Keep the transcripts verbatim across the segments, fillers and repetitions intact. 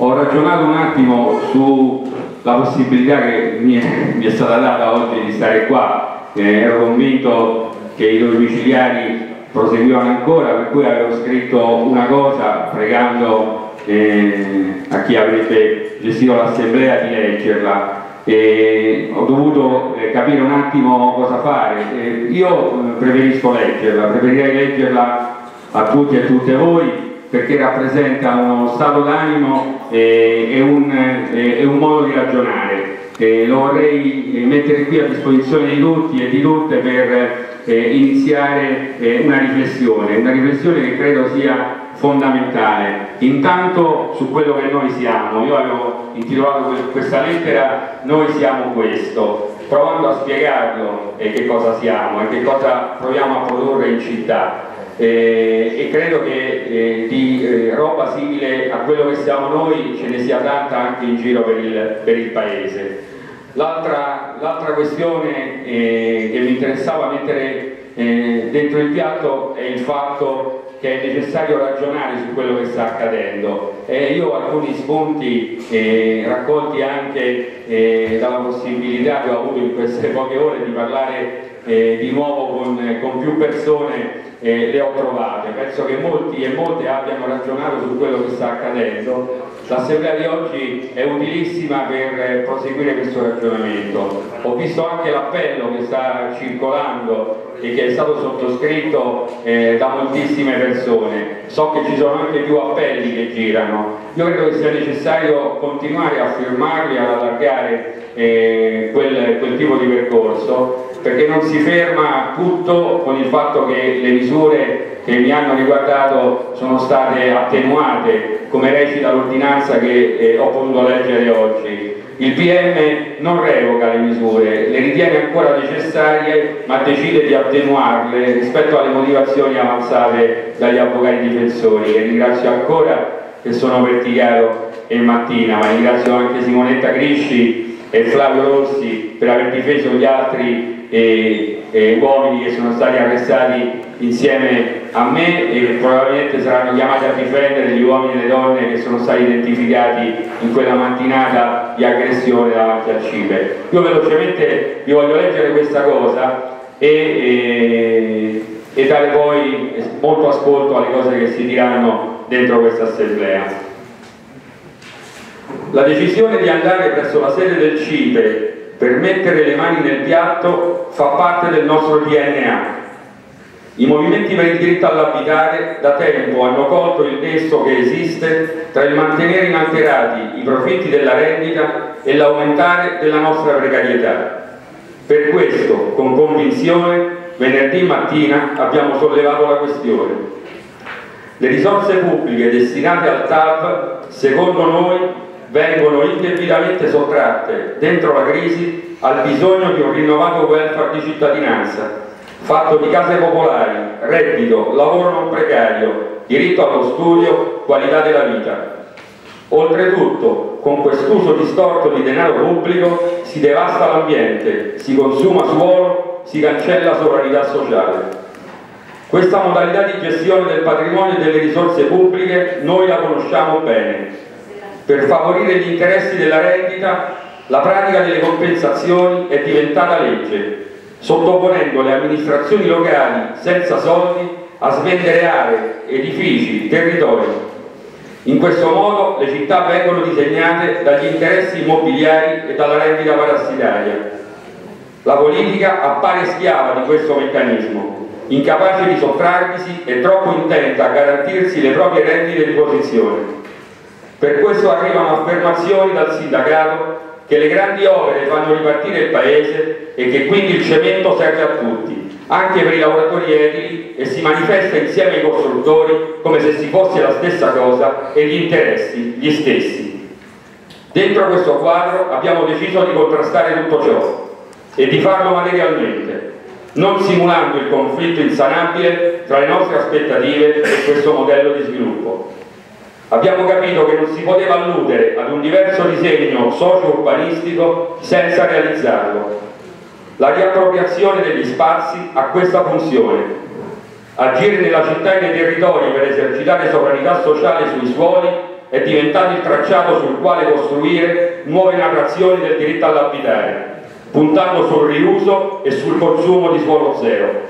Ho ragionato un attimo sulla possibilità che mi è, mi è stata data oggi di stare qua, eh, ero convinto che i domiciliari proseguivano ancora, per cui avevo scritto una cosa pregando eh, a chi avrebbe gestito l'assemblea di leggerla. E ho dovuto eh, capire un attimo cosa fare. Eh, io eh, preferisco leggerla, preferirei leggerla a tutti e a tutte voi, perché rappresenta uno stato d'animo eh, e, un, eh, e un modo di ragionare. Eh, lo vorrei mettere qui a disposizione di tutti e di tutte per eh, iniziare eh, una riflessione, una riflessione che credo sia fondamentale. Intanto su quello che noi siamo. Io avevo intitolato questa lettera "Noi siamo questo", provando a spiegarlo eh, che cosa siamo e che cosa proviamo a produrre in città. Eh, e credo che eh, di eh, roba simile a quello che siamo noi ce ne sia tanta anche in giro per il, per il paese. L'altra l'altra questione eh, che mi interessava mettere eh, dentro il piatto è il fatto che è necessario ragionare su quello che sta accadendo. Eh, io ho alcuni spunti eh, raccolti anche eh, dalla possibilità che ho avuto in queste poche ore di parlare eh, di nuovo con, con più persone. Eh, le ho trovate, penso che molti e molte abbiano ragionato su quello che sta accadendo. L'assemblea di oggi è utilissima per eh, proseguire questo ragionamento. Ho visto anche l'appello che sta circolando e che è stato sottoscritto eh, da moltissime persone. So che ci sono anche più appelli che girano. Io credo che sia necessario continuare a firmarli, ad allargare eh, quel, quel tipo di percorso, perché non si ferma tutto con il fatto che le misure che mi hanno riguardato sono state attenuate, come recita l'ordinanza che eh, ho potuto leggere oggi. Il P M non revoca le misure, le ritiene ancora necessarie, ma decide di attenuarle rispetto alle motivazioni avanzate dagli avvocati difensori, che ringrazio ancora, che sono Verticaro e Mattina, ma ringrazio anche Simonetta Grisci e Flavio Rossi per aver difeso gli altri E, e uomini che sono stati arrestati insieme a me e che probabilmente saranno chiamati a difendere gli uomini e le donne che sono stati identificati in quella mattinata di aggressione davanti al CIPE. Io velocemente vi voglio leggere questa cosa e, e, e dare poi molto ascolto alle cose che si diranno dentro questa assemblea. La decisione di andare presso la sede del CIPE per mettere le mani nel piatto fa parte del nostro D N A. I movimenti per il diritto all'abitare da tempo hanno colto il nesso che esiste tra il mantenere inalterati i profitti della rendita e l'aumentare della nostra precarietà. Per questo, con convinzione, venerdì mattina abbiamo sollevato la questione. Le risorse pubbliche destinate al T A V, secondo noi, vengono indebitamente sottratte dentro la crisi al bisogno di un rinnovato welfare di cittadinanza, fatto di case popolari, reddito, lavoro non precario, diritto allo studio, qualità della vita. Oltretutto, con quest'uso distorto di denaro pubblico si devasta l'ambiente, si consuma suolo, si cancella sovranità sociale. Questa modalità di gestione del patrimonio e delle risorse pubbliche noi la conosciamo bene. Per favorire gli interessi della rendita, la pratica delle compensazioni è diventata legge, sottoponendo le amministrazioni locali senza soldi a svendere aree, edifici, territori. In questo modo le città vengono disegnate dagli interessi immobiliari e dalla rendita parassitaria. La politica appare schiava di questo meccanismo, incapace di sottrarvisi e troppo intenta a garantirsi le proprie rendite di posizione. Per questo arrivano affermazioni dal sindacato che le grandi opere fanno ripartire il paese e che quindi il cemento serve a tutti, anche per i lavoratori edili, e si manifesta insieme ai costruttori come se si fosse la stessa cosa e gli interessi gli stessi. Dentro questo quadro abbiamo deciso di contrastare tutto ciò e di farlo materialmente, non simulando il conflitto insanabile tra le nostre aspettative e questo modello di sviluppo. Abbiamo capito che non si poteva alludere ad un diverso disegno socio-urbanistico senza realizzarlo. La riappropriazione degli spazi ha questa funzione: agire nella città e nei territori per esercitare sovranità sociale sui suoli è diventato il tracciato sul quale costruire nuove narrazioni del diritto all'abitare, puntando sul riuso e sul consumo di suolo zero.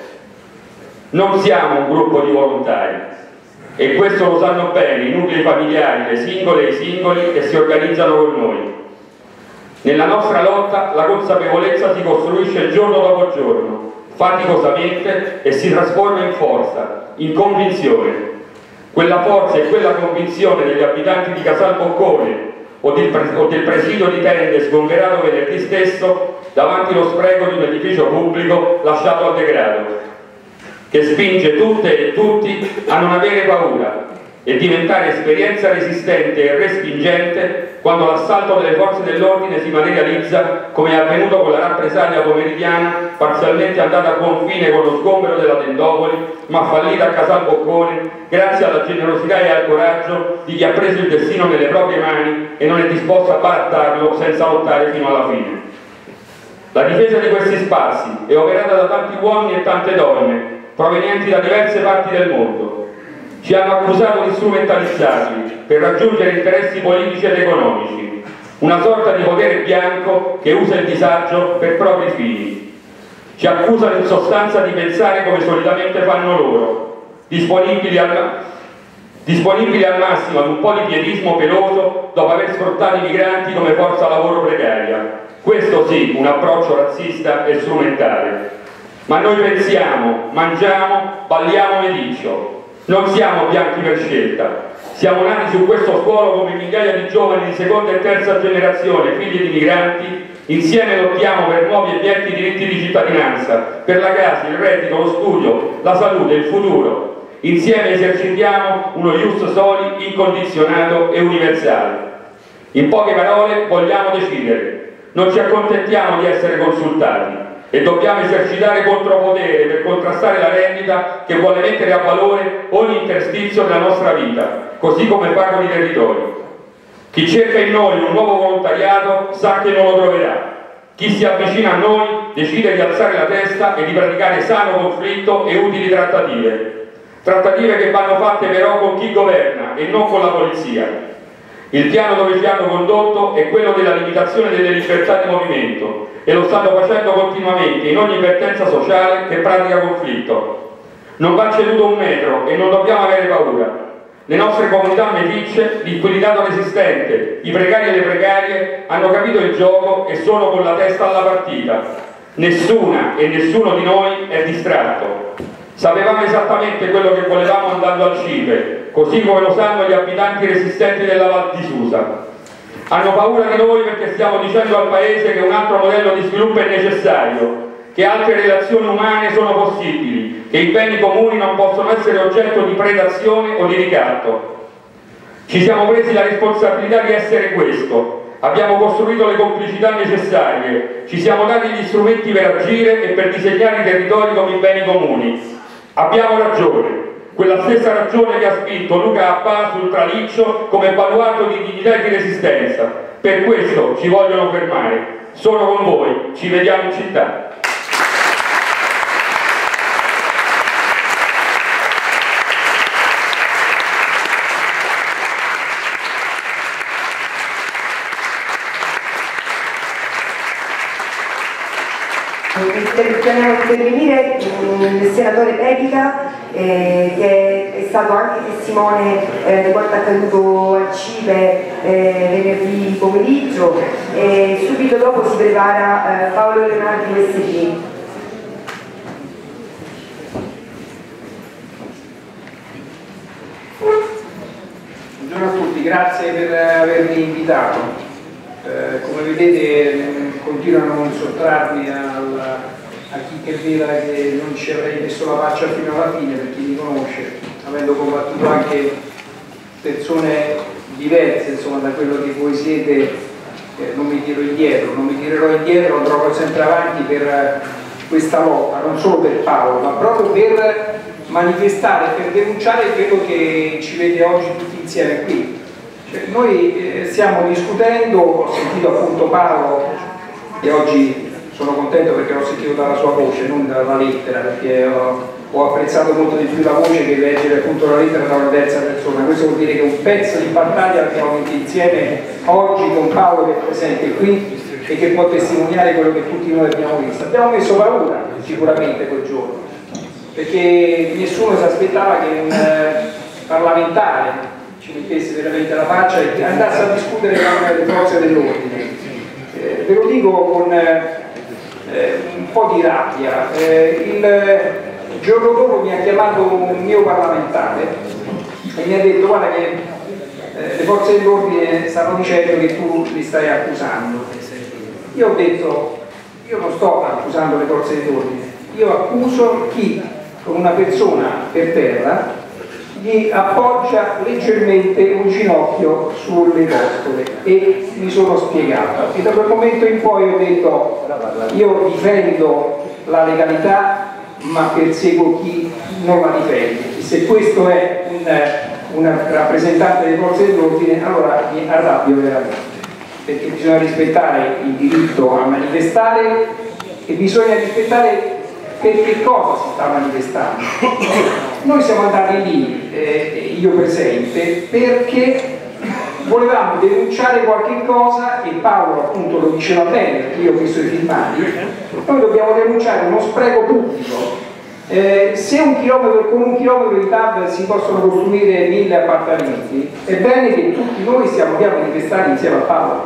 Non siamo un gruppo di volontari, e questo lo sanno bene i nuclei familiari, le singole e i singoli che si organizzano con noi. Nella nostra lotta la consapevolezza si costruisce giorno dopo giorno, faticosamente, e si trasforma in forza, in convinzione. Quella forza e quella convinzione degli abitanti di Casal Boccone o del, o del presidio di tende sgomberato venerdì stesso davanti allo spreco di un edificio pubblico lasciato al degrado, che spinge tutte e tutti a non avere paura e diventare esperienza resistente e respingente quando l'assalto delle forze dell'ordine si materializza, come è avvenuto con la rappresaglia pomeridiana parzialmente andata a buon fine con lo sgombero della Tendopoli, ma fallita a Casal Boccone grazie alla generosità e al coraggio di chi ha preso il destino nelle proprie mani e non è disposto a barattarlo senza lottare fino alla fine. La difesa di questi spazi è operata da tanti uomini e tante donne provenienti da diverse parti del mondo. Ci hanno accusato di strumentalizzarli per raggiungere interessi politici ed economici, una sorta di potere bianco che usa il disagio per propri fini. Ci accusano in sostanza di pensare come solitamente fanno loro, disponibili al, disponibili al massimo ad un po' di pietismo peloso dopo aver sfruttato i migranti come forza lavoro precaria. Questo sì, un approccio razzista e strumentale. Ma noi pensiamo, mangiamo, balliamo mediccio. Non siamo bianchi per scelta, siamo nati su questo suolo come migliaia di giovani di seconda e terza generazione, figli di migranti, insieme lottiamo per nuovi e vecchi diritti di cittadinanza, per la casa, il reddito, lo studio, la salute, il futuro. Insieme esercitiamo uno ius soli incondizionato e universale. In poche parole, vogliamo decidere, non ci accontentiamo di essere consultati. E dobbiamo esercitare contropotere per contrastare la rendita che vuole mettere a valore ogni interstizio della nostra vita, così come fa con i territori. Chi cerca in noi un nuovo volontariato sa che non lo troverà. Chi si avvicina a noi decide di alzare la testa e di praticare sano conflitto e utili trattative. Trattative che vanno fatte però con chi governa e non con la polizia. Il piano dove ci hanno condotto è quello della limitazione delle libertà di movimento e lo stanno facendo continuamente in ogni vertenza sociale che pratica conflitto. Non va ceduto un metro e non dobbiamo avere paura. Le nostre comunità meticce, l'inquilinato resistente, i precari e le precarie hanno capito il gioco e sono con la testa alla partita. Nessuna e nessuno di noi è distratto. Sapevamo esattamente quello che volevamo andando al CIPE, così come lo sanno gli abitanti resistenti della Val di Susa. Hanno paura di noi perché stiamo dicendo al Paese che un altro modello di sviluppo è necessario, che altre relazioni umane sono possibili, che i beni comuni non possono essere oggetto di predazione o di ricatto. Ci siamo presi la responsabilità di essere questo, abbiamo costruito le complicità necessarie, ci siamo dati gli strumenti per agire e per disegnare i territori come i beni comuni. Abbiamo ragione. Quella stessa ragione che ha spinto Luca Appà sul Traliccio come baluardo di dignità e di resistenza. Per questo ci vogliono fermare. Sono con voi, ci vediamo in città. Intendiamo intervenire il senatore Pedica, eh, che è stato anche testimone eh, di quanto accaduto al CIPE eh, venerdì pomeriggio, e subito dopo si prepara eh, Paolo Leonardi U S P. Buongiorno a tutti, grazie per avermi invitato. Eh, come vedete continuano a non sottrarmi al, a chi che veda che non ci avrei messo la faccia fino alla fine, per chi mi conosce, avendo combattuto anche persone diverse insomma da quello che voi siete, eh, non mi tiro indietro, non mi tirerò indietro, andrò sempre avanti per questa lotta, non solo per Paolo, ma proprio per manifestare, per denunciare quello che ci vede oggi tutti insieme qui. Cioè, noi eh, stiamo discutendo, ho sentito appunto Paolo, e oggi sono contento perché l'ho sentito dalla sua voce, non dalla lettera, perché ho, ho apprezzato molto di più la voce che leggere appunto la lettera da una terza persona. Questo vuol dire che un pezzo di battaglia l'abbiamo messo insieme oggi con Paolo che è presente qui e che può testimoniare quello che tutti noi abbiamo visto. Abbiamo messo paura sicuramente quel giorno, perché nessuno si aspettava che un eh, parlamentare ci mettesse veramente la faccia e andasse a discutere con le forze dell'ordine. Eh, ve lo dico con eh, un po' di rabbia. Eh, il, il giorno dopo mi ha chiamato un mio parlamentare e mi ha detto: guarda che eh, le forze dell'ordine stanno dicendo che tu li stai accusando. Io ho detto: io non sto accusando le forze dell'ordine, io accuso chi con una persona per terra gli appoggia leggermente un ginocchio sulle costole, e mi sono spiegato, e da quel momento in poi ho detto: io difendo la legalità ma perseguo chi non la difende, e se questo è un, un rappresentante delle forze dell'ordine allora mi arrabbio veramente, perché bisogna rispettare il diritto a manifestare e bisogna rispettare per che cosa si sta manifestando. Noi siamo andati lì, eh, io presente, perché volevamo denunciare qualche cosa, e Paolo appunto lo diceva bene perché io ho visto i filmati. Noi dobbiamo denunciare uno spreco pubblico. Eh, se un chilometro, con un chilometro di T A V si possono costruire mille appartamenti, è bene che tutti noi stiamo qui a manifestare insieme a Paolo.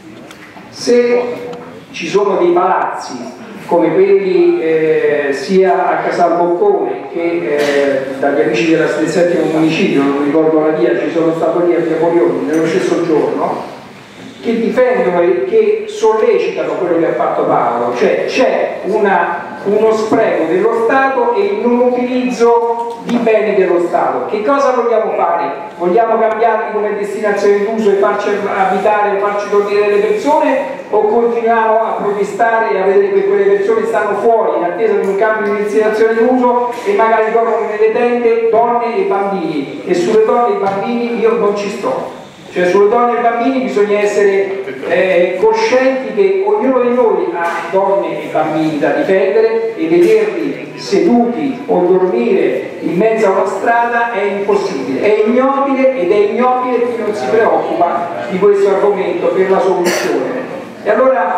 Se ci sono dei palazzi come quelli eh, sia a Casalboccone che eh, dagli amici della, del settimo municipio, non ricordo la via, ci sono stato lì a Via Polioni nello stesso giorno, che difendono e che sollecitano quello che ha fatto Paolo, cioè c'è uno spreco dello Stato e il non utilizzo di beni dello Stato. Che cosa vogliamo fare? Vogliamo cambiarli come destinazione d'uso e farci abitare o farci dormire delle persone, o continuiamo a protestare e a vedere che quelle persone stanno fuori in attesa di un cambio di destinazione d'uso e magari dormono nelle tende donne e bambini, e sulle donne e bambini io non ci sto. Cioè sulle donne e bambini bisogna essere eh, coscienti che ognuno di noi ha donne e bambini da difendere, e vederli seduti o dormire in mezzo a una strada è impossibile, è ignobile, ed è ignobile chi non si preoccupa di questo argomento per la soluzione. E allora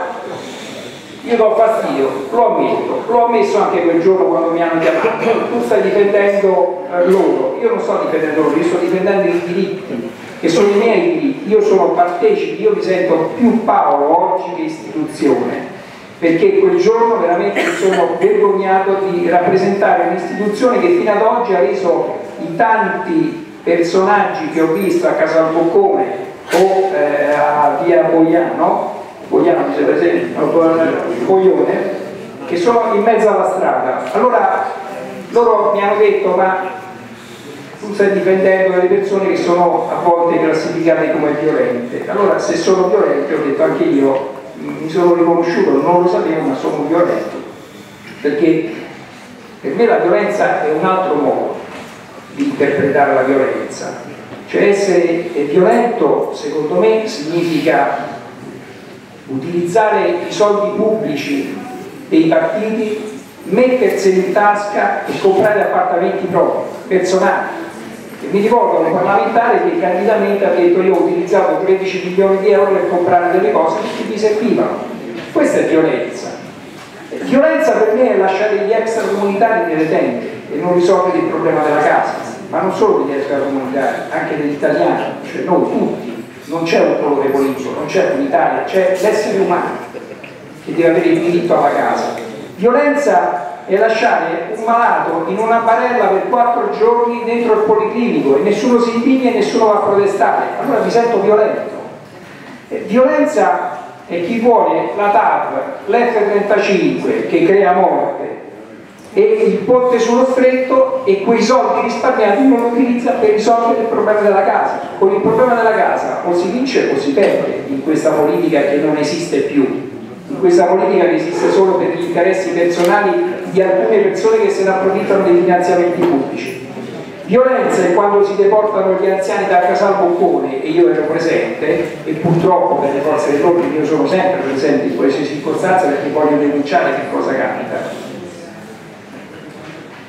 io do fastidio, lo ammetto, l'ho ammesso anche quel giorno quando mi hanno chiamato: tu stai difendendo eh, loro. Io non sto difendendo loro, io sto difendendo i diritti, che sono i miei diritti. Io sono partecipe, io mi sento più Paolo oggi che istituzione, perché quel giorno veramente mi sono vergognato di rappresentare un'istituzione che fino ad oggi ha reso i tanti personaggi che ho visto a Casalboccone o eh, a Via Boiano, Boiano mi sembra presente, Boione, che sono in mezzo alla strada. Allora loro mi hanno detto: ma tu stai difendendo delle persone che sono a volte classificate come violente. Allora, se sono violente, ho detto anche io, mi sono riconosciuto, non lo sapevo, ma sono violento, perché per me la violenza è un altro modo di interpretare la violenza. Cioè essere violento, secondo me, significa utilizzare i soldi pubblici dei partiti, metterseli in tasca e comprare appartamenti propri, personali. E mi ricordo un parlamentare che candidamente ha detto: io ho utilizzato tredici milioni di euro per comprare delle cose che mi servivano. Questa è violenza. Violenza per me è lasciare gli extracomunitari nelle tende e non risolvere il problema della casa, ma non solo degli extracomunitari, anche degli italiani, cioè noi tutti. Non c'è un colore politico, non c'è un'Italia, c'è l'essere umano che deve avere il diritto alla casa. Violenza è lasciare un malato in una barella per quattro giorni dentro il policlinico e nessuno si indigna e nessuno va a protestare. Allora mi sento violento. Eh, violenza è chi vuole la T A V, l'F trentacinque che crea morte, e il ponte sullo stretto, e quei soldi risparmiati non utilizza per risolvere il problema della casa. Con il problema della casa o si vince o si perde in questa politica che non esiste più, in questa politica che esiste solo per gli interessi personali di alcune persone che se ne approfittano dei finanziamenti pubblici. Violenza è quando si deportano gli anziani da Casalboccone, e io ero presente, e purtroppo per le forze dell'ordine io sono sempre presente in queste circostanze perché voglio denunciare che cosa capita.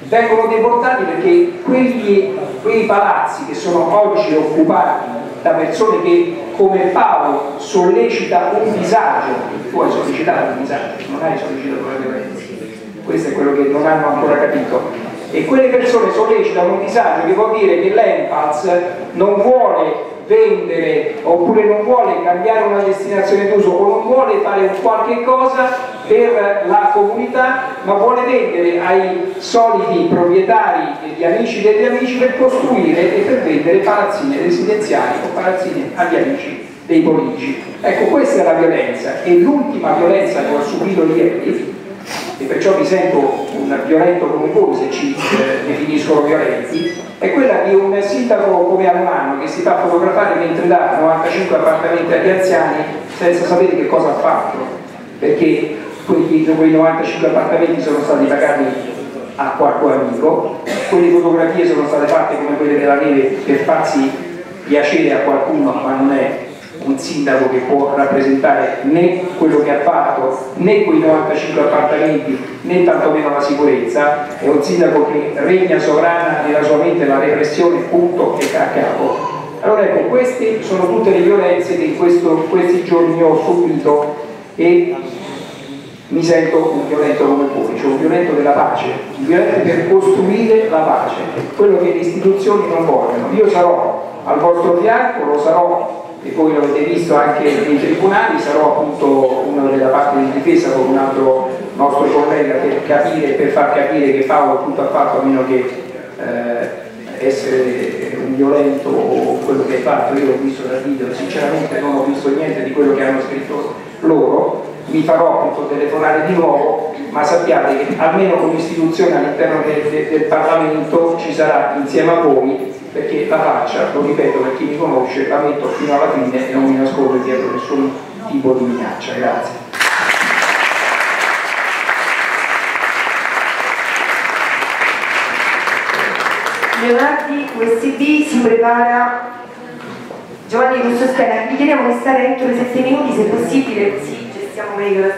vengono deportati perché quegli, quei palazzi che sono oggi occupati da persone che come Paolo sollecita un disagio, tu hai sollecitato un disagio, non hai sollecitato la violenza, questo è quello che non hanno ancora capito, e quelle persone sollecitano un disagio che vuol dire che l'Enpals non vuole vendere oppure non vuole cambiare una destinazione d'uso o non vuole fare un qualche cosa per la comunità, ma vuole vendere ai soliti proprietari e gli amici degli amici per costruire e per vendere palazzine residenziali o palazzine agli amici dei politici. Ecco, questa è la violenza, e l'ultima violenza che ho subito ieri, e perciò mi sento un violento come voi se ci eh, definiscono violenti, è quella di un sindaco come Almano che si fa fotografare mentre dà novantacinque appartamenti agli anziani senza sapere che cosa ha fatto, perché quei, quei novantacinque appartamenti sono stati pagati a qualche amico, quelle fotografie sono state fatte come quelle della neve per farsi piacere a qualcuno, ma non è un sindaco che può rappresentare né quello che ha fatto, né quei novantacinque appartamenti, né tantomeno la sicurezza. È un sindaco che regna sovrana nella sua mente la repressione, punto e a capo. Allora ecco, queste sono tutte le violenze che in questo, questi giorni ho subito, e mi sento un violento come voi, cioè un violento della pace, un violento per costruire la pace, quello che le istituzioni non vogliono. Io sarò al vostro fianco, lo sarò, e voi lo avete visto anche nei tribunali, sarò appunto uno della parte di difesa con un altro nostro collega per capire, per far capire che Paolo tutto ha fatto, a meno che eh, essere un violento o quello che ha fatto. Io l'ho visto dal video, sinceramente non ho visto niente di quello che hanno scritto loro, mi farò appunto telefonare di nuovo, ma sappiate che almeno come istituzione all'interno del, del, del Parlamento ci sarà insieme a voi, perché la faccia, lo ripeto per chi mi conosce, la metto fino alla fine e non mi nascondo dietro nessun tipo di minaccia. Grazie. Leonardi, U S B, si prepara Giovanni Russo Stena. Vi chiediamo di stare entro i sette minuti se possibile, così gestiamo meglio la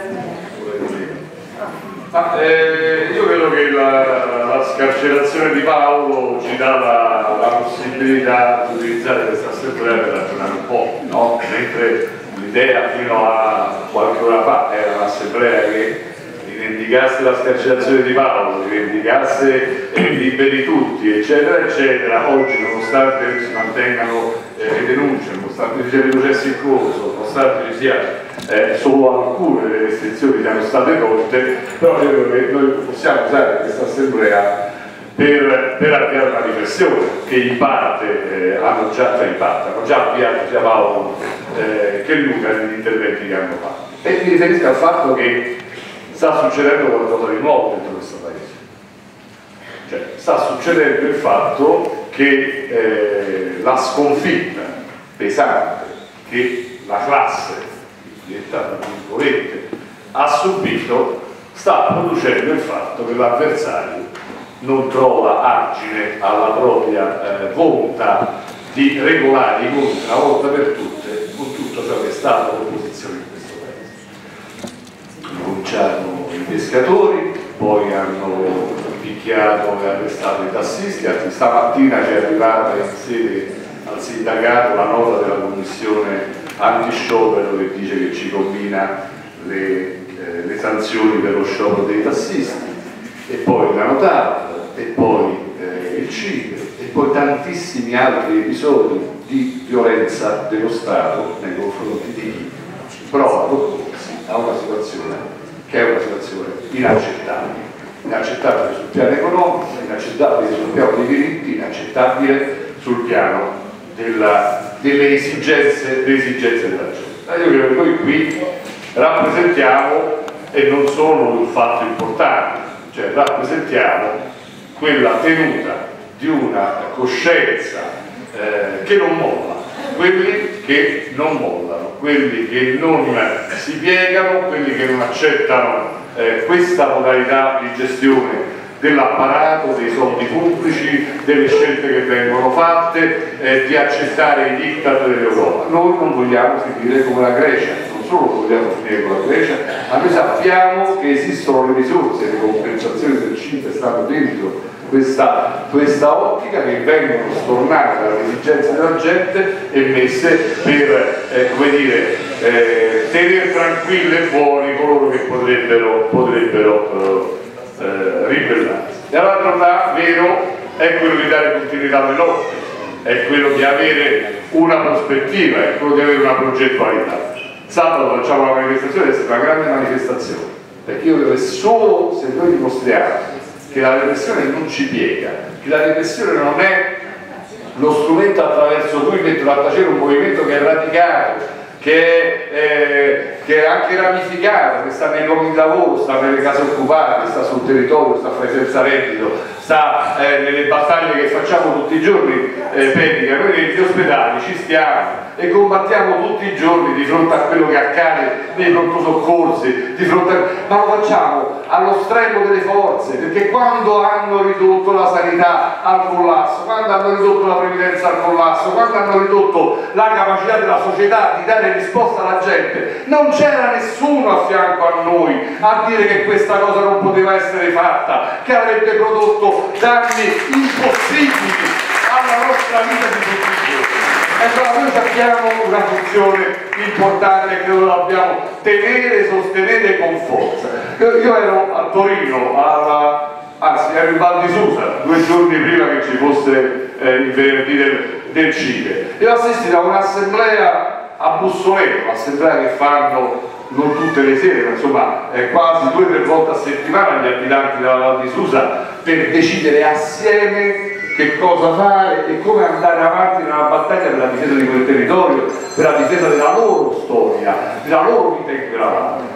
Ah, eh, io credo che la, la scarcerazione di Paolo ci dà la, la possibilità di utilizzare questa assemblea per ragionare un po', no? Mentre l'idea fino a qualche ora fa era un'assemblea che rivendicasse la scarcerazione di Paolo, rivendicasse eh, i liberi tutti, eccetera, eccetera. Oggi, nonostante si mantengano eh, le denunce, nonostante ci siano i processi in corso, nonostante ci sia Eh, solo alcune delle restrizioni siano state tolte, però io credo che noi possiamo usare questa assemblea per, per avviare una riflessione che in parte eh, hanno già, cioè in parte, hanno già avviato sia Paolo eh, che Luca negli interventi che hanno fatto. E mi riferisco al fatto che sta succedendo qualcosa di nuovo dentro questo paese. Cioè, sta succedendo il fatto che eh, la sconfitta pesante che la classe ha subito sta producendo il fatto che l'avversario non trova argine alla propria eh, volontà di regolare i conti una volta per tutte con tutto ciò che è stato l'opposizione in questo paese. Cominciarono i pescatori, poi hanno picchiato e arrestato i tassisti, anzi stamattina ci è arrivata in sede al sindacato la nota della commissione anti-sciopero che dice che ci combina le, eh, le sanzioni per lo sciopero dei tassisti, e poi la notata, e poi eh, il C I P E, e poi tantissimi altri episodi di violenza dello Stato nei confronti di chi prova ad opporsi a una situazione che è una situazione inaccettabile, inaccettabile sul piano economico, inaccettabile sul piano dei diritti, inaccettabile sul piano della, delle, esigenze, delle esigenze della gente. Io credo che noi qui rappresentiamo, e non solo un fatto importante, cioè rappresentiamo quella tenuta di una coscienza eh, che non molla, quelli che non mollano, quelli che non si piegano, quelli che non accettano eh, questa modalità di gestione dell'apparato, dei soldi pubblici, delle scelte che vengono fatte, eh, di accettare i diktat dell'Europa. Noi non vogliamo finire come la Grecia, non solo vogliamo finire con la Grecia, ma noi sappiamo che esistono le risorse, le compensazioni del C I P E stanno dentro questa, questa ottica, che vengono stornate dalle esigenze della gente e messe per eh, come dire, eh, tenere tranquilli e buoni coloro che potrebbero, potrebbero eh, eh, ribellarsi. E l'altro lato vero è quello di dare continuità alle lotte, è quello di avere una prospettiva, è quello di avere una progettualità. Sabato facciamo una manifestazione, deve essere una grande manifestazione, perché io credo che solo se noi dimostriamo che la repressione non ci piega, che la repressione non è lo strumento attraverso cui mettono a tacere un movimento che è radicato, che è, eh, che è anche ramificato, che sta nei luoghi di lavoro, sta nelle case occupate, sta sul territorio, sta fra i senza reddito, sta eh, nelle battaglie che facciamo tutti i giorni, eh, Pedica, noi negli ospedali ci stiamo e combattiamo tutti i giorni di fronte a quello che accade nei pronto soccorsi, di fronte a... ma lo facciamo allo stremo delle forze, perché quando hanno ridotto la sanità al collasso, quando hanno ridotto la previdenza al collasso, quando hanno ridotto la capacità della società di dare risposta alla gente, non c'era nessuno a fianco a noi a dire che questa cosa non poteva essere fatta, che avrebbe prodotto danni impossibili alla nostra vita di tutti i giorni. Ecco, noi abbiamo una funzione importante che noi dobbiamo tenere e sostenere con forza. Io, io ero a Torino, alla, anzi ero in Val di Susa, due giorni prima che ci fosse eh, il venerdì del, del CIPE, e ho assistito a un'assemblea a Bussoleno, un'assemblea che fanno non tutte le sere, ma insomma eh, quasi due o tre volte a settimana gli abitanti della Val di Susa, per decidere assieme che cosa fare e come andare avanti nella battaglia per la difesa di quel territorio, per la difesa della loro storia, della loro vita in quella valle.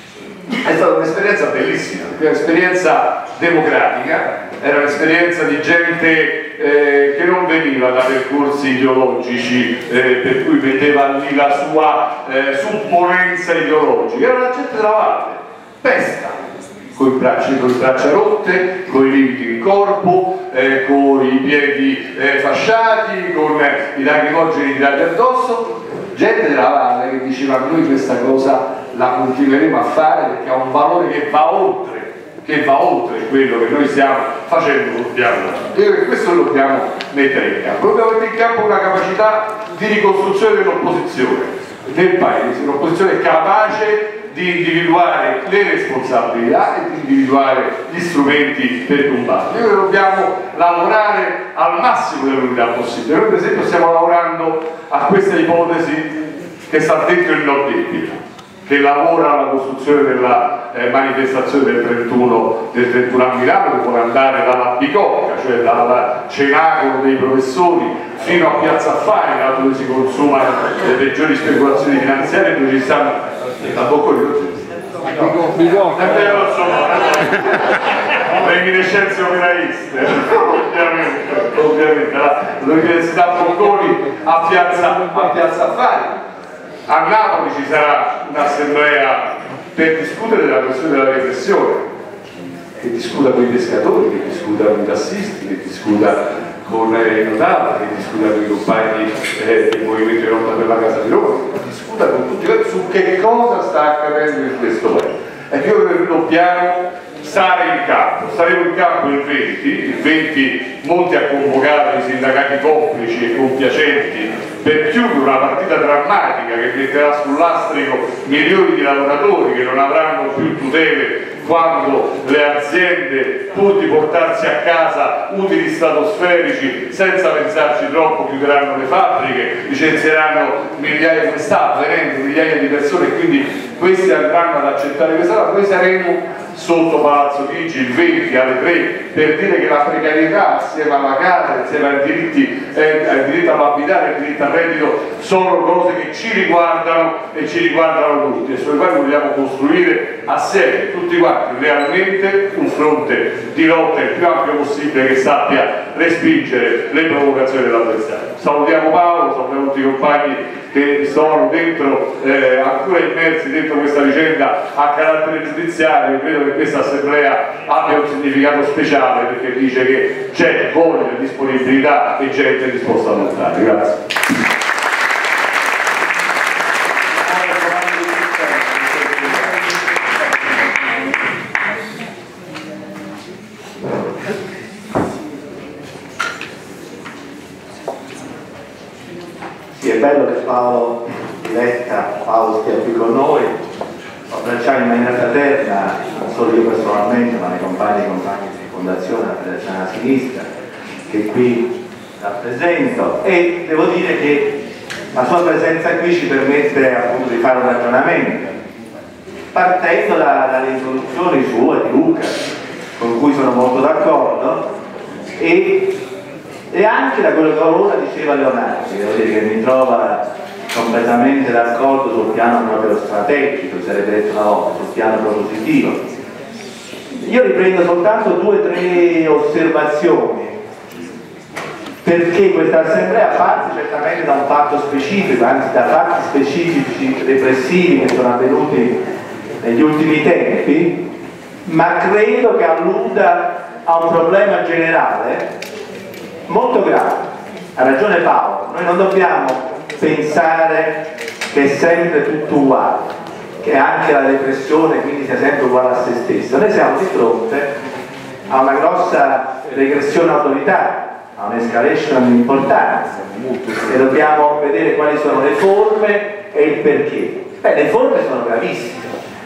È stata un'esperienza bellissima, un'esperienza democratica, era un'esperienza di gente eh, che non veniva da percorsi ideologici eh, per cui vedeva lì la sua eh, supponenza ideologica, era la gente della valle, pesta, con le braccia, con le braccia rotte, con i lividi in corpo, eh, con i piedi eh, fasciati, con eh, i lacrimogeni tirati addosso, gente della valle che diceva noi questa cosa la continueremo a fare perché ha un valore che va oltre, che va oltre quello che noi stiamo facendo, dobbiamo, e questo lo dobbiamo mettere in campo. Dobbiamo mettere in campo una capacità di ricostruzione dell'opposizione nel paese, un'opposizione capace di individuare le responsabilità e di individuare gli strumenti per combattere. Noi dobbiamo lavorare al massimo dell'unità possibile. Noi per esempio stiamo lavorando a questa ipotesi che sta dentro il no debito, che lavora alla costruzione della eh, manifestazione del trentuno, del trentuno a Milano, che vuole andare dalla Bicocca, cioè dal cenacolo dei professori, fino a Piazza Affari, dove si consumano le peggiori speculazioni finanziarie, dove ci stanno da poco di Bicocca, è vero, sono le reminiscenze operaiste, ovviamente, ovviamente l'Università Bocconi a Piazza, a Piazza Affari. A Napoli ci sarà un'assemblea per discutere della questione della repressione, che discuta con i pescatori, che discuta con i tassisti, che discuta con i notai, che discuta con i compagni eh, del movimento di lotta per la Casa di Roma, che discuta con tutti su che cosa sta accadendo in questo paese. E io credo che dobbiamo stare in campo, staremo in campo il venti, il venti Monti ha convocato i sindacati complici e compiacenti per chiudere una partita drammatica che metterà sul lastrico milioni di lavoratori che non avranno più tutele quando le aziende, pur di portarsi a casa utili stratosferici senza pensarci troppo, chiuderanno le fabbriche, licenzieranno migliaia, come sta avvenendo, migliaia di persone, e quindi questi andranno ad accettare questa cosa. Noi saremo sotto Palazzo Chigi il venti alle tre per dire che la precarietà assieme alla casa, assieme ai diritti, eh, al diritto all'abitare e al diritto al reddito sono cose che ci riguardano e ci riguardano tutti, e sulle quali vogliamo costruire assieme tutti quanti realmente un fronte di lotta il più ampio possibile che sappia respingere le provocazioni dell'avversario. Salutiamo Paolo, salutiamo tutti i compagni che sono dentro, eh, ancora immersi dentro questa vicenda a carattere giudiziario. Credo che questa assemblea abbia un significato speciale perché dice che c'è voglia, disponibilità e gente disposta a lottare. Grazie. Paolo stia qui con noi, abbracciare in maniera fraterna, non solo io personalmente, ma i compagni e compagni di Fondazione La Federazione della Sinistra, che qui rappresento, e devo dire che la sua presenza qui ci permette appunto di fare un ragionamento, partendo da, dalle introduzioni sue di Luca, con cui sono molto d'accordo, e, e anche da quello che ora diceva Leonardo, devo dire che mi trova completamente d'accordo sul piano proprio strategico, sarebbe detto una volta, sul piano propositivo. Io riprendo soltanto due o tre osservazioni, perché questa assemblea parte certamente da un fatto specifico, anzi da fatti specifici repressivi che sono avvenuti negli ultimi tempi, ma credo che alluda a un problema generale molto grave. Ha ragione Paolo, noi non dobbiamo pensare che è sempre tutto uguale, che anche la repressione quindi sia sempre uguale a se stessa. Noi siamo di fronte a una grossa regressione autoritaria, a un'escalation importante, e dobbiamo vedere quali sono le forme e il perché. Beh, le forme sono gravissime.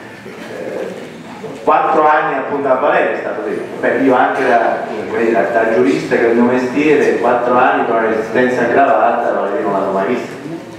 Quattro anni appunto a Valeria è stato detto. Beh, io anche da, da, da giurista che è il mio mestiere, quattro anni con una resistenza aggravata non l'avevo mai vista.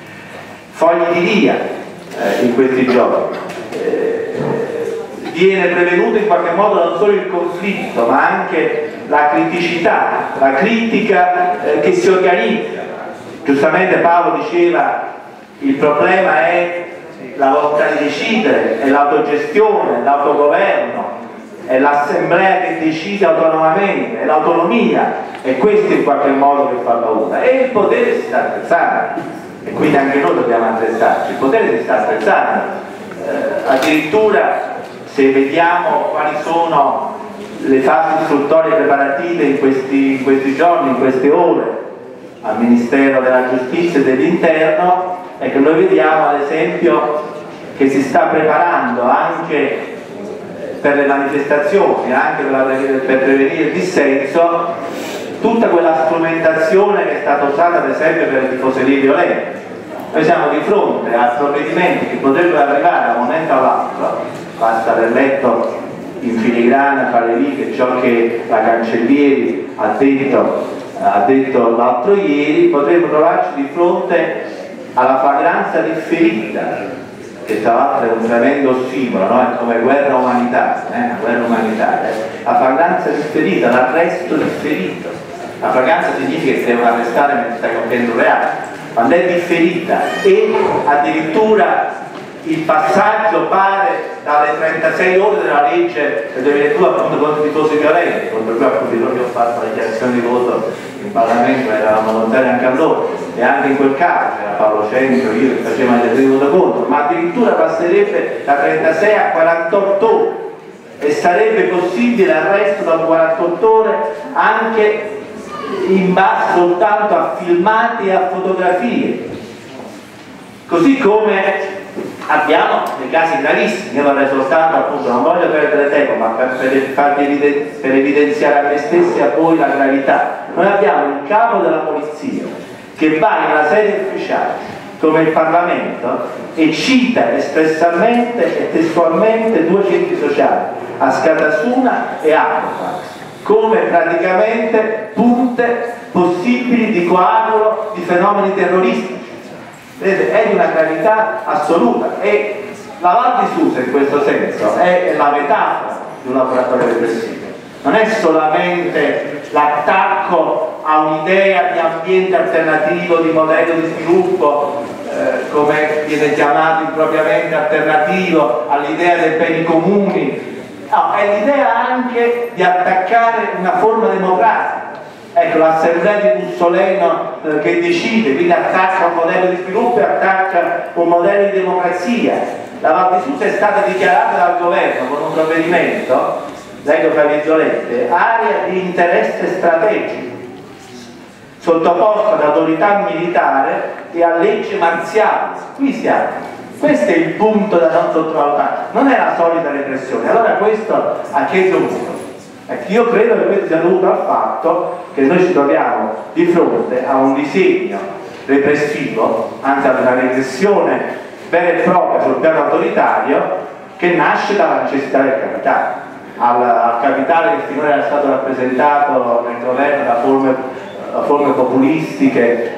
Fogli di via eh, in questi giorni. Eh, viene prevenuto in qualche modo non solo il conflitto, ma anche la criticità, la critica eh, che si organizza. Giustamente Paolo diceva il problema è la volontà di decidere, è l'autogestione, l'autogoverno, è l'assemblea che decide autonomamente, è l'autonomia, e questo in qualche modo che fa paura. E il potere si sta attrezzando, e quindi anche noi dobbiamo attrezzarci, il potere si sta attrezzando. Eh, addirittura se vediamo quali sono le fasi istruttorie preparative in questi, in questi giorni, in queste ore, al Ministero della Giustizia e dell'Interno, è che noi vediamo ad esempio che si sta preparando anche per le manifestazioni, anche per prevenire il dissenso, tutta quella strumentazione che è stata usata ad esempio per le tifoserie violente. Noi siamo di fronte a provvedimenti che potrebbero arrivare da un momento all'altro, basta aver letto in filigrana fra le righe ciò che la Cancellieri ha detto, ha detto l'altro ieri, potremmo trovarci di fronte alla flagranza differita, che tra l'altro è un tremendo ossimoro, no? È come guerra umanitaria, eh? Una guerra umanitaria. La flagranza differita, l'arresto differito. La flagranza significa che si devono arrestare mentre stai compiendo un reato. Quando è differita e addirittura il passaggio pare dalle trentasei ore della legge del duemiladue appunto contro i tifosi violenti, contro cui appunto io ho fatto la dichiarazione di voto in Parlamento, eravamo volontari anche allora, e anche in quel caso c'era Paolo Centro, io che facevano il di voto contro, ma addirittura passerebbe da trentasei a quarantotto ore e sarebbe possibile l'arresto dopo quarantotto ore anche in base soltanto a filmati e a fotografie, così come abbiamo dei casi gravissimi. Io vorrei soltanto, appunto, non voglio perdere tempo, ma per, per, farvi eviden per evidenziare a me stessi e a voi la gravità. Noi abbiamo il capo della polizia che va in una sede ufficiale come il Parlamento e cita espressamente e testualmente due centri sociali, Askatasuna e Aquafax, come praticamente punte possibili di coagulo di fenomeni terroristici. Vedete, è di una gravità assoluta, e la Val di Susa in questo senso è la metafora di un laboratorio repressivo. Non è solamente l'attacco a un'idea di ambiente alternativo, di modello di sviluppo, eh, come viene chiamato impropriamente alternativo, all'idea dei beni comuni. No, è l'idea anche di attaccare una forma democratica. Ecco, l'assemblea di Mussoleno eh, che decide, quindi attacca un modello di sviluppo e attacca un modello di democrazia. La Val di Susa è stata dichiarata dal governo con un provvedimento, leggo tra virgolette, area di interesse strategico, sottoposta ad autorità militare e a legge marziale. Qui siamo. Questo è il punto da non sottovalutare, non è la solita repressione. Allora questo a che è dovuto? Ecco, io credo che questo sia dovuto al fatto che noi ci troviamo di fronte a un disegno repressivo, anzi ad una repressione vera e propria sul piano autoritario che nasce dalla necessità del capitale. Al, al capitale che finora era stato rappresentato nel governo da forme, da forme populistiche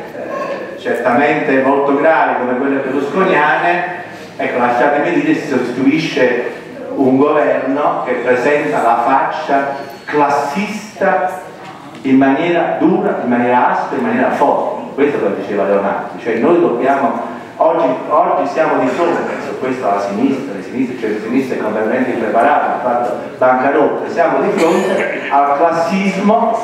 eh, certamente molto gravi come quelle berlusconiane, ecco, lasciatemi dire, si sostituisce un governo che presenta la faccia classista in maniera dura, in maniera aspra, in maniera forte. Questo lo diceva Leonardo, cioè noi dobbiamo, oggi, oggi siamo di fronte, su questo alla sinistra, le sinistre, cioè le sinistre completamente impreparate, hanno fatto bancarotte, siamo di fronte al classismo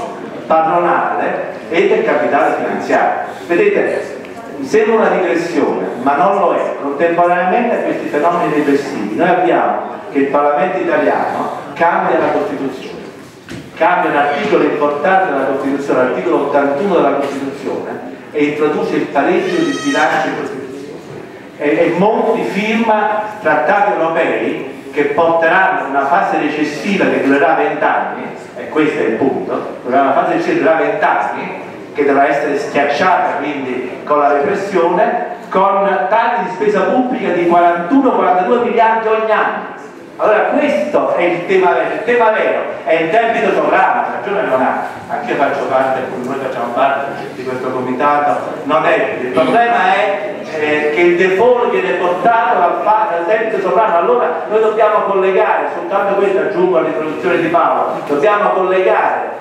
padronale e del capitale finanziario. Vedete, sembra una digressione, ma non lo è. Contemporaneamente a questi fenomeni digressivi noi abbiamo che il Parlamento italiano cambia la Costituzione, cambia un articolo importante della Costituzione, l'articolo ottantuno della Costituzione, e introduce il pareggio di bilancio in Costituzione. E, e molti firma trattati europei che porteranno una fase recessiva che durerà vent'anni, e questo è il punto, durerà una fase recessiva che durerà vent'anni, che dovrà essere schiacciata quindi con la repressione, con tagli di spesa pubblica di quarantuno quarantadue miliardi ogni anno. Allora questo è il tema vero, il tema vero è il debito sovrano, ragione non ha, anche io faccio parte, noi facciamo parte di questo comitato, non è, il problema è eh, che il default viene portato dal, dal debito sovrano. Allora noi dobbiamo collegare, soltanto questo aggiungo all'introduzione di Paolo, dobbiamo collegare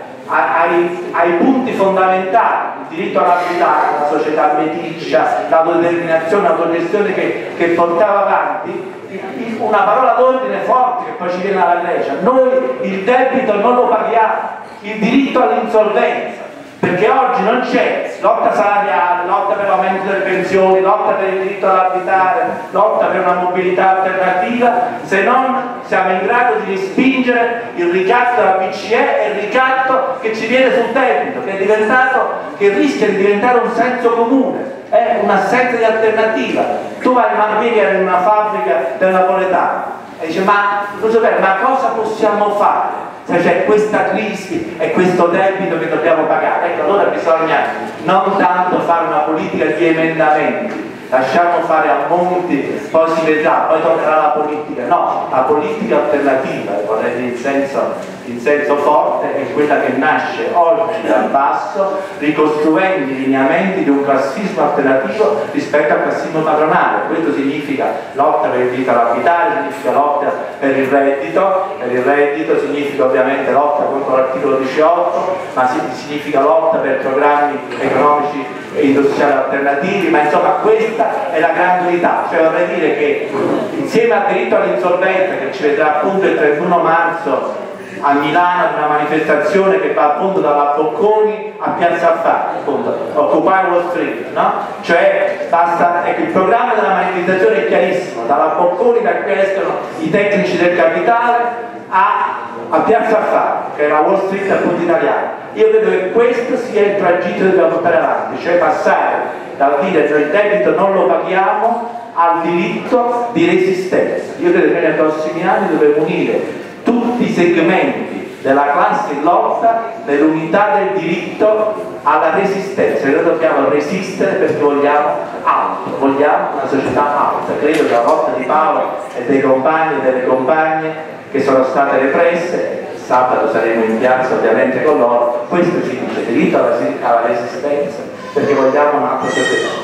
Ai, ai punti fondamentali, il diritto all'abitare, la società meticcia, l'autodeterminazione, l'autogestione che, che portava avanti, una parola d'ordine forte che poi ci viene dalla Grecia: noi il debito non lo paghiamo, il diritto all'insolvenza, perché oggi non c'è lotta salariale, lotta per l'aumento delle pensioni, lotta per il diritto all'abitare, lotta per una mobilità alternativa, se non siamo in grado di respingere il ricatto della B C E e il ricatto che ci viene sul debito, che è diventato, che rischia di diventare un senso comune, è un'assenza di alternativa. Tu vai in una fabbrica del napoletano e dici: ma, ma cosa possiamo fare se c'è questa crisi e questo debito che dobbiamo pagare? Ecco, allora bisogna non tanto fare una politica di emendamenti, lasciamo fare a Monti, poi si vedrà, poi tornerà la politica. No, la politica alternativa, vorrei dire in senso, in senso forte, è quella che nasce oggi dal basso, ricostruendo i lineamenti di un classismo alternativo rispetto al classismo padronale. Questo significa lotta per il diritto all'abitare, significa lotta per il reddito, per il reddito significa ovviamente lotta contro l'articolo diciotto, ma significa lotta per programmi economici e industriali alternativi, ma insomma questa è la grande unità. Cioè vorrei dire che insieme al diritto all'insolvenza, che ci vedrà appunto il trentuno marzo a Milano, una manifestazione che va appunto dalla Bocconi a Piazza Affari, appunto, occupare Wall Street, no? Cioè basta, ecco, il programma della manifestazione è chiarissimo, dalla Bocconi, da cui escono i tecnici del capitale, a, a Piazza Affari, che è la Wall Street appunto italiana. Io credo che questo sia il tragitto che dobbiamo portare avanti, cioè passare dal dire che il debito non lo paghiamo al diritto di resistenza. Io credo che nei prossimi anni dovremo unire tutti i segmenti della classe in lotta nell'unità del diritto alla resistenza. Noi dobbiamo resistere perché vogliamo altro, vogliamo una società alta. Credo che la lotta di Paolo e dei compagni e delle compagne che sono state represse, sabato saremo in piazza ovviamente con loro, questo ci dice: diritto alla, alla resistenza perché vogliamo un'altra società.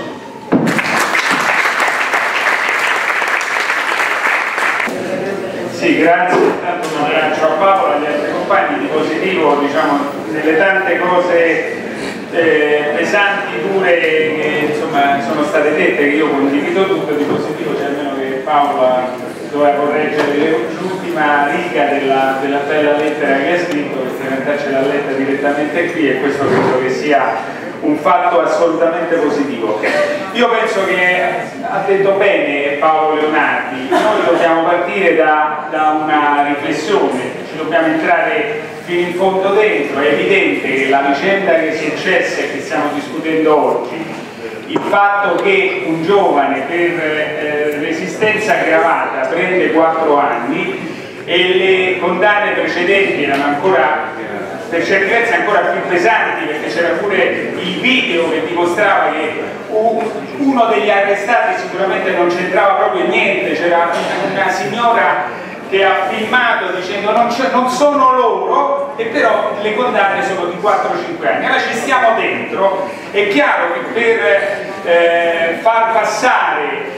Sì, grazie, intanto un abbraccio a Paolo e agli altri compagni. Di positivo, diciamo, nelle tante cose eh, pesanti, dure che insomma sono state dette, che io condivido tutto, di positivo c'è almeno che Paolo doveva correggere l'ultima riga della, della bella lettera che ha scritto, perché in realtà ce l'ha letta direttamente qui, e questo credo che sia un fatto assolutamente positivo. Io penso che ha detto bene Paolo Leonardi, noi dobbiamo partire da, da una riflessione, ci dobbiamo entrare fino in fondo dentro. È evidente che la vicenda che è successa e che stiamo discutendo oggi, il fatto che un giovane per eh, resistenza aggravata prende quattro anni e le condanne precedenti erano ancora per certi versi ancora più pesanti, perché c'era pure il video che dimostrava che uno degli arrestati sicuramente non c'entrava proprio niente, c'era una signora che ha filmato dicendo non, non sono loro, e però le condanne sono di quattro cinque anni. Allora ci stiamo dentro. È chiaro che per eh, far passare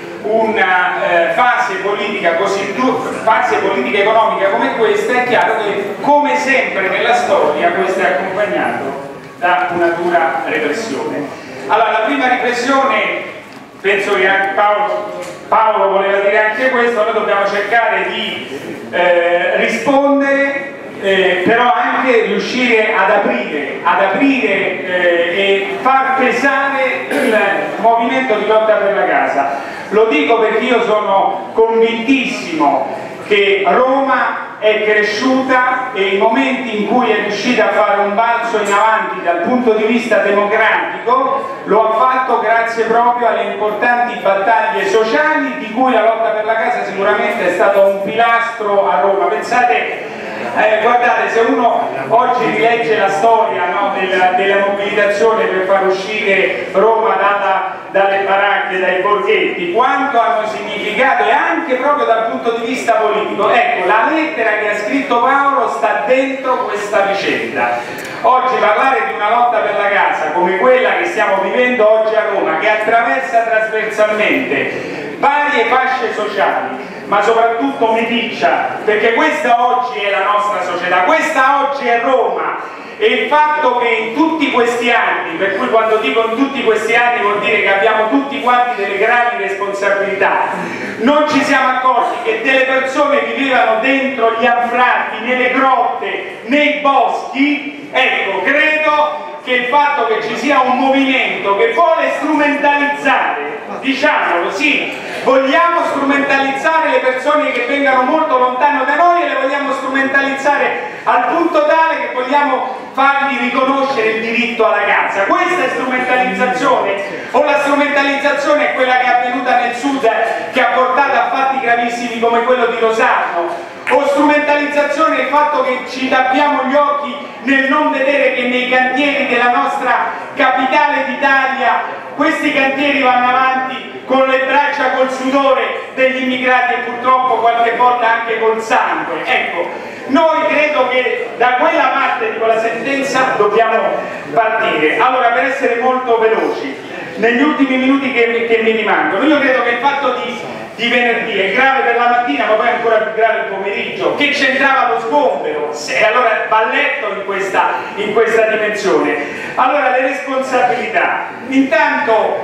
una eh, fase politica così fase politica economica come questa, è chiaro che come sempre nella storia questo è accompagnato da una dura repressione. Allora la prima riflessione, penso che anche Paolo, Paolo voleva dire anche questo, noi dobbiamo cercare di eh, rispondere, eh, però anche riuscire ad aprire, ad aprire eh, e far pesare il movimento di lotta per la casa. Lo dico perché io sono convintissimo che Roma è cresciuta e i momenti in cui è riuscita a fare un balzo in avanti dal punto di vista democratico lo ha fatto grazie proprio alle importanti battaglie sociali di cui la lotta per la casa sicuramente è stato un pilastro a Roma. Pensate, eh, guardate, se uno oggi rilegge la storia, no, della, della mobilitazione per far uscire Roma dalla, dalle baracche, dai borghetti, quanto hanno significato, e anche proprio dal punto di vista politico, ecco, la lettera che ha scritto Paolo sta dentro questa vicenda. Oggi parlare di una lotta per la casa come quella che stiamo vivendo oggi a Roma, che attraversa trasversalmente varie fasce sociali, ma soprattutto meticcia, perché questa oggi è la nostra società, questa oggi è Roma. E il fatto che in tutti questi anni, per cui quando dico in tutti questi anni vuol dire che abbiamo tutti quanti delle gravi responsabilità, non ci siamo accorti che delle persone vivevano dentro gli anfratti, nelle grotte, nei boschi, ecco, credo che il fatto che ci sia un movimento che vuole strumentalizzare, diciamolo, sì, vogliamo strumentalizzare le persone che vengano molto lontano da noi e le vogliamo strumentalizzare al punto tale che vogliamo fargli riconoscere il diritto alla casa. Questa è strumentalizzazione, o la strumentalizzazione è quella che è avvenuta nel sud, che ha portato a fatti gravissimi come quello di Rosarno, o strumentalizzazione è il fatto che ci tappiamo gli occhi nel non vedere che nei cantieri della nostra capitale d'Italia questi cantieri vanno avanti con le braccia, col sudore degli immigrati e purtroppo qualche volta anche col sangue. Ecco, noi credo che da quella parte di quella sentenza dobbiamo partire. Allora, per essere molto veloci, negli ultimi minuti che, che mi rimangono, io credo che il fatto di di venerdì è grave per la mattina, ma poi è ancora più grave il pomeriggio, che c'entrava lo sgombero, e allora va letto in questa, in questa dimensione. Allora, le responsabilità, intanto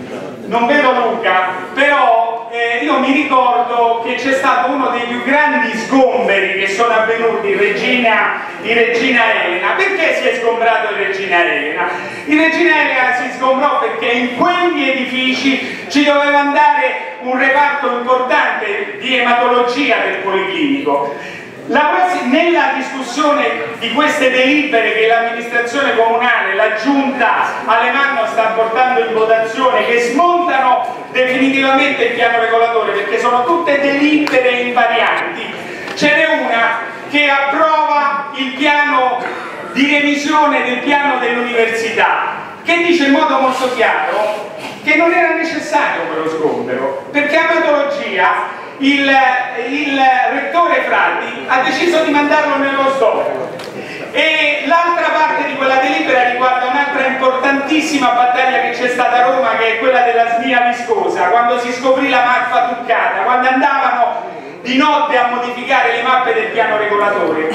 non vedo Luca, però eh, io mi ricordo che c'è stato uno dei più grandi sgomberi che sono avvenuti in Regina, in Regina Elena. Perché si è sgombrato in Regina Elena? In Regina Elena si sgombrò perché in quegli edifici ci doveva andare un reparto importante di ematologia del Policlinico. La, nella discussione di queste delibere che l'amministrazione comunale, la giunta Alemanno sta portando in votazione, che smontano definitivamente il piano regolatore perché sono tutte delibere invarianti, ce n'è una che approva il piano di revisione del piano dell'università, che dice in modo molto chiaro che non era necessario quello sgombero, perché ematologia il, il rettore Frati ha deciso di mandarlo nello stop. E l'altra parte di quella delibera riguarda un'altra importantissima battaglia che c'è stata a Roma, che è quella della smia viscosa, quando si scoprì la mappa truccata, quando andavano di notte a modificare le mappe del piano regolatore.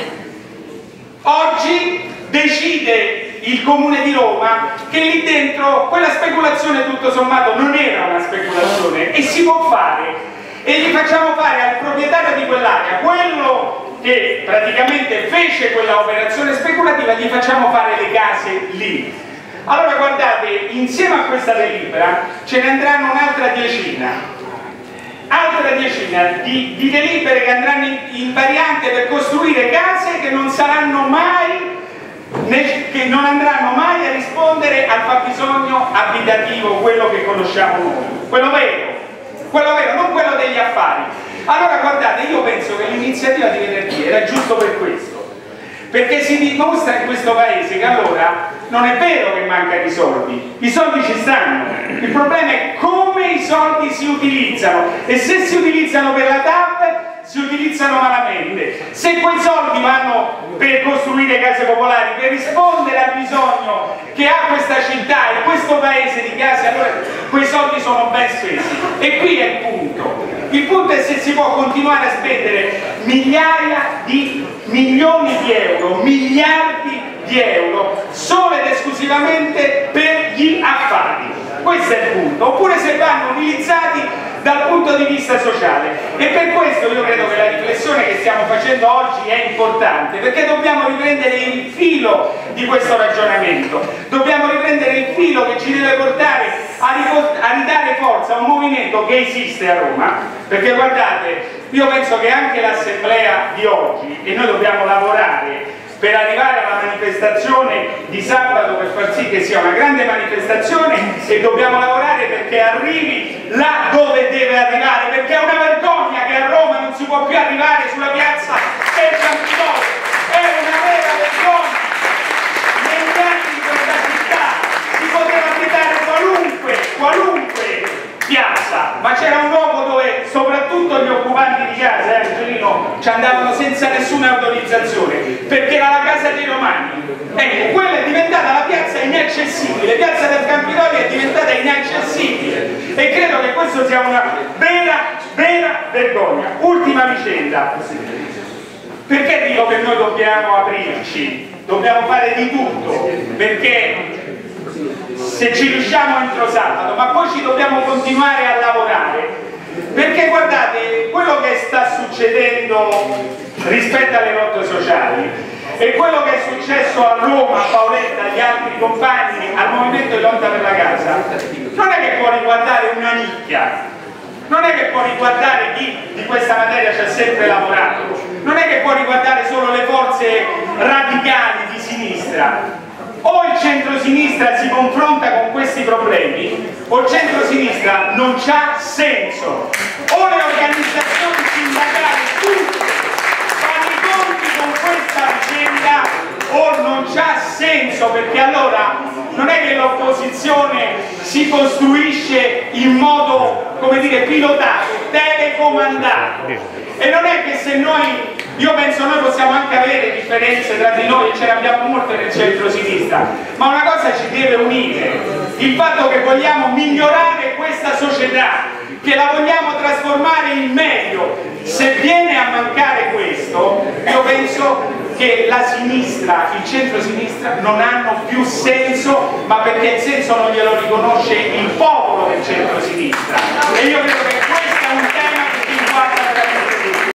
Oggi decide il Comune di Roma che lì dentro quella speculazione tutto sommato non era una speculazione e si può fare, e gli facciamo fare al proprietario di quell'area quello che praticamente fece quella operazione speculativa, gli facciamo fare le case lì. Allora guardate, insieme a questa delibera ce ne andranno un'altra decina, altra decina di, di delibere che andranno in, in variante per costruire case che non saranno mai, che non andranno mai a rispondere al fabbisogno abitativo, quello che conosciamo noi, quello vero, quello vero, non quello degli affari. Allora guardate, io penso che l'iniziativa di venerdì era giusto per questo, perché si dimostra in questo paese che allora non è vero che mancano i soldi, i soldi ci stanno, il problema è come i soldi si utilizzano, e se si utilizzano per la T A V si utilizzano malamente. Se quei soldi vanno per costruire case popolari, per rispondere al bisogno che ha questa città e questo paese di case, allora quei soldi sono ben spesi. E qui è il punto. Il punto è se si può continuare a spendere migliaia di milioni di euro, miliardi di euro, solo ed esclusivamente per gli affari. Questo è il punto. Oppure se vanno utilizzati dal punto di vista sociale. E per questo io credo che la riflessione che stiamo facendo oggi è importante, perché dobbiamo riprendere il filo di questo ragionamento, dobbiamo riprendere il filo che ci deve portare a, a ridare forza a un movimento che esiste a Roma, perché guardate, io penso che anche l'assemblea di oggi, e noi dobbiamo lavorare per arrivare alla manifestazione di sabato, per far sì che sia una grande manifestazione, e dobbiamo lavorare perché arrivi là dove deve arrivare, perché è una vergogna che a Roma non si può più arrivare sulla piazza del Campidoglio, è una vera vergogna. Negli anni di questa città si poteva abitare qualunque, qualunque piazza, ma c'era un luogo dove soprattutto gli occupanti di casa, eh, Angelino, ci andavano senza nessuna autorizzazione, perché era la casa dei Romani. Ecco, quella è diventata la piazza inaccessibile, piazza del Campidoglio è diventata inaccessibile, e credo che questo sia una vera, vera vergogna. Ultima vicenda, perché dico che noi dobbiamo aprirci, dobbiamo fare di tutto, perché se ci riusciamo entro sabato, ma poi ci dobbiamo continuare a lavorare, perché guardate, quello che sta succedendo rispetto alle lotte sociali e quello che è successo a Roma, a Paoletta, agli altri compagni, al movimento di lotta per la casa, non è che può riguardare una nicchia, non è che può riguardare chi di questa materia ci ha sempre lavorato, non è che può riguardare solo le forze radicali di sinistra. O il centro-sinistra si confronta con questi problemi, o il centro-sinistra non c'ha senso. O le organizzazioni sindacali tutte fanno i conti con questa vicenda, o non c'ha senso, perché allora non è che l'opposizione si costruisce in modo, come dire, pilotato, deve comandare. E non è che se noi, io penso noi possiamo anche avere differenze tra di noi, e ce ne abbiamo molte nel centro-sinistra, ma una cosa ci deve unire, il fatto che vogliamo migliorare questa società, che la vogliamo trasformare in meglio. Se viene a mancare questo, io penso che la sinistra, il centro-sinistra non hanno più senso, ma perché il senso non glielo riconosce il popolo del centro-sinistra. E io credo che